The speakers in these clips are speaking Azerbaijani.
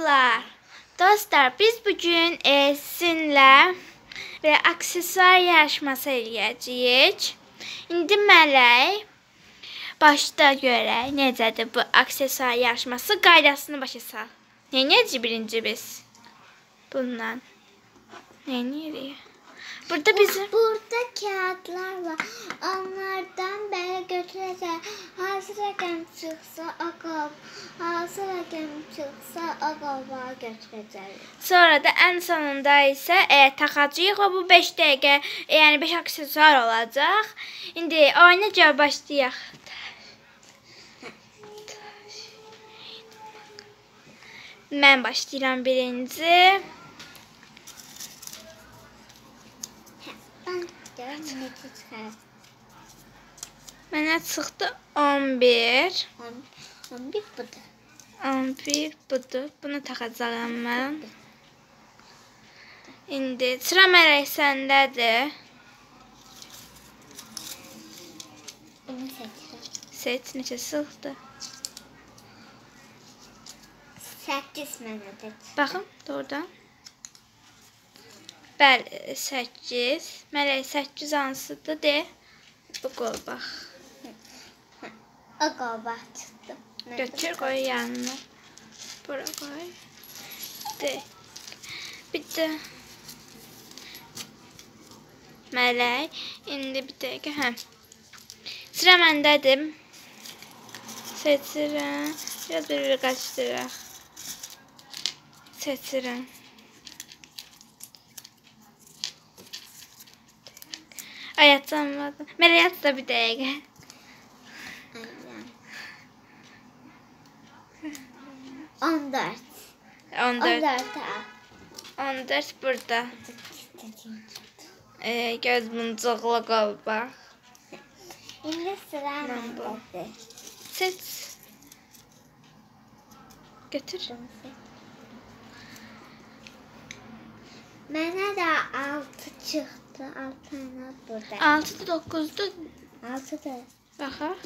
Merhabalar. Dostlar, biz bugün sizinlə aksesuar yarışması eləyəcəyik. İndi Mələk başda görək necədir bu aksesuar yarışması, qaydasını başa sal. Necə birinci biz bundan? Neyinirik? Burada kağıtlar var. Onlardan belə götürəcək. Hansı rəqəm çıxsa o qova götürəcəyik. Sonra da ən sonunda isə taxacağıq və bu 5 dəqiqə, yəni 5 aksesuar olacaq. İndi oyuna başlayaq. Mən başlayıram birinci. Mənə çıxdı 11. 11 budur. 11 budur. Bunu taxacağam mən. İndi sıra Mələk səndədir. Bunu seçirəm. Seç, neçə çıxdı? 8 mənədir. Baxın, doğrudan. Bəli, 8. Mələk 8 hansıdır, de. Bu qol, bax. O qova çıxdı. Götür, qoy yanına. Bura qoy. De. Bir də. Mələk, indi bir dəqiqə, Sıra məndədir. Seçirəm. Biraz bir qaçdıraq. Seçirəm. Ayatlanmadım. Mələk yat da bir dəqiqə. 14. 14 burada. Göz muncuqlu qol, bax. İndi sıra məndədir. Seç. Götür. Mənə də 6 çıxdı. 6 tane burada. 6'dır, 9'dur. 6'dır. Baxaq.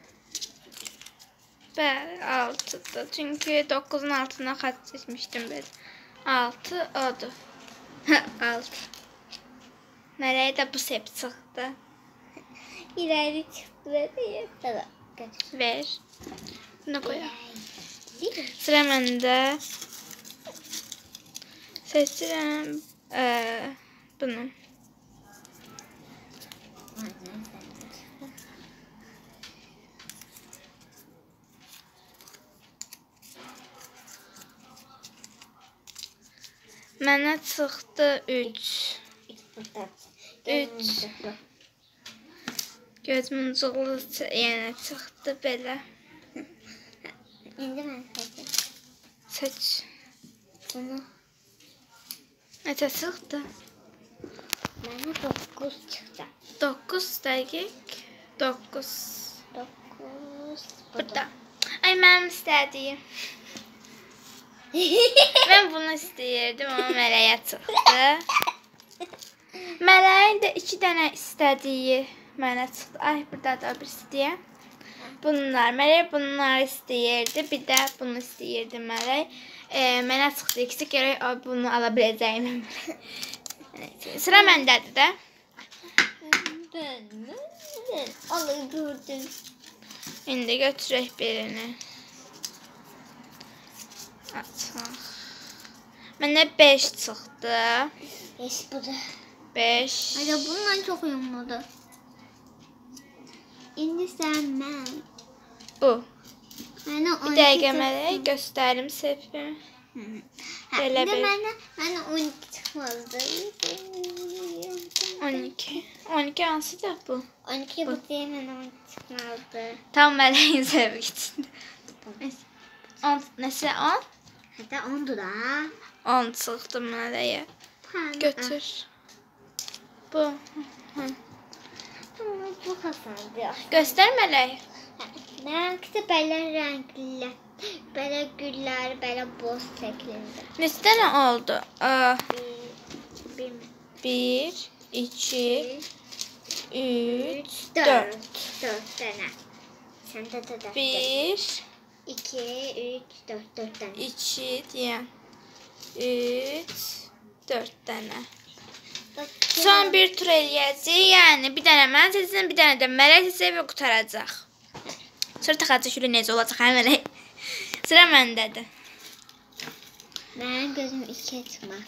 Bəli, 6'dır. Çünki 9'un altına xaç çəkmişdim biz. 6 odur. 6. Mələyə də bu sep çıxdı. İləri çıxdı. Ver. Bunu qoyaq. Sıra məndə. Seçirəm bunu. Mənə çıxdı 3. 3. Göz muncuqlu yenə çıxdı belə. İndi mən seçim. Seç. Bunu. Neçə çıxdı? Mənə 9 çıxdı. 9 dəqiq. 9. 9. Burada. Ay, mənim istədiyim. Mən bunu istəyirdim, amma Mələyə çıxdı. Mələyin də 2 dənə istədiyi mənə çıxdı. Ay, burada da birisi deyə. Bunlar. Mələk bunlar istəyirdi. Bir də bunu istəyirdi Mələk. Mənə çıxdı. İkisi görək bunu ala biləcəyimi. Sıra məndədir də. Onu gördün. İndi götürək birini. Açaq. Mənə 5 çıxdı. 5 budur. 5. Ay, bununla çox uyumludur. İndi sən mən. Bu. Mənə 12 Bir dəqiqə Mələk göstərim sepimi. Belə bir. Mənə 12 çıxmazdı. 12. 12 hansıdır bu? 12 bu deyil, mənə 12 çıxmazdı. Tam Mələyin zevk içində. 10, nəsə 10? Hətta 10'dur da. 10 çıxdı Mələyə. Götür. Bu. Bu xəsardır. Göstər Mələk. Mənimki də belə rəngli. Belə güllər, belə boz şəklində. Neçə dənə oldu? 1, 2, 3, 4. 4 dənə. Səndə də 1, 2, 3, 4 tane. 2 deyən. 3, 4 dənə. Bak, Son bir tur eləyəcək. Yəni bir dənə mən seçəcəm, bir dənə də Mələk seçəcək və qutaracaq. Sonra taxacaq şöyle necə olacaq hə Mələk? Sıra məndədir. Mənim gözüm 2 çıxmaz.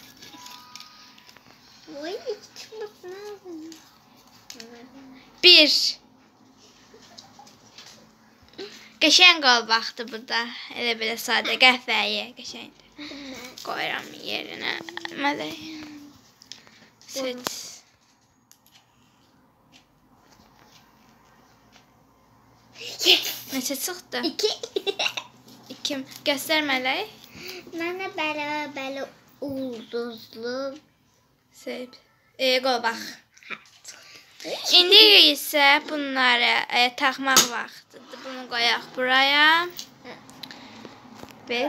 Oy, 2 çıxmasın. 1. Qəşəng qalbaqdır bu da. Elə belə sadə qəhvəyi qəşəngdir. Qoyuram yerinə. Mələk. Seç. Neçə çıxdı? 2. 2. Göstər Mələk. Mənə belə ulduzlu. Seç. Qalbaq. İndi isə bunları taxmaq vaxtıdır. Bunu qoyaq buraya. 1.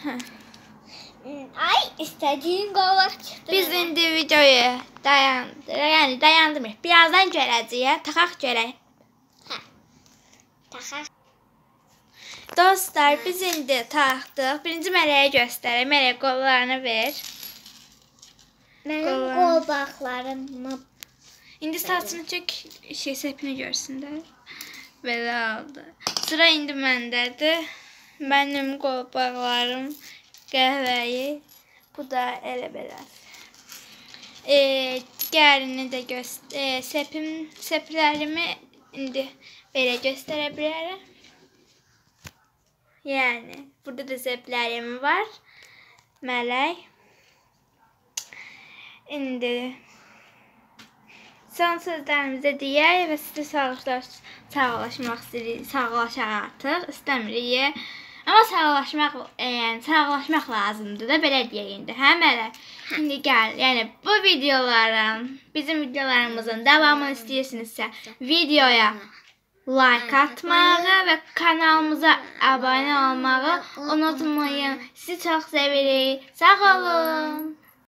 Ay, istədiyin qolaq çıxdı. Biz indi videoyu dayandırmırıq. Birazdan görəcəyik. Taxaq görək. Taxaq. Dostlar, biz indi taxdıq. Birinci Mələyə göstərək. Mələk qollarını ver. Mənim qolbaqlarımı. İndi saçını çək, səpini görsünlər. Belə oldu. Sıra indi məndədir. Mənim qolbaqlarım qəhvəyi. Bu da elə belə. Digərini də səplərimi indi belə göstərə bilərəm. Yəni, burada da səplərim var. Mələk. İndi son sözlərimizi deyək və sizə sağlaşmaq istəyirik. Sağlaşaq artıq, istəmirik. Amma sağlaşmaq lazımdır da, belə deyək indi. Hə, Mələk? İndi gəl, yəni bu videoların, bizim videolarımızın davamını istəyirsinizsə, videoya like atmağı və kanalımıza abunə olmağı unutmayın. Sizi çox sevirik. Sağ olun.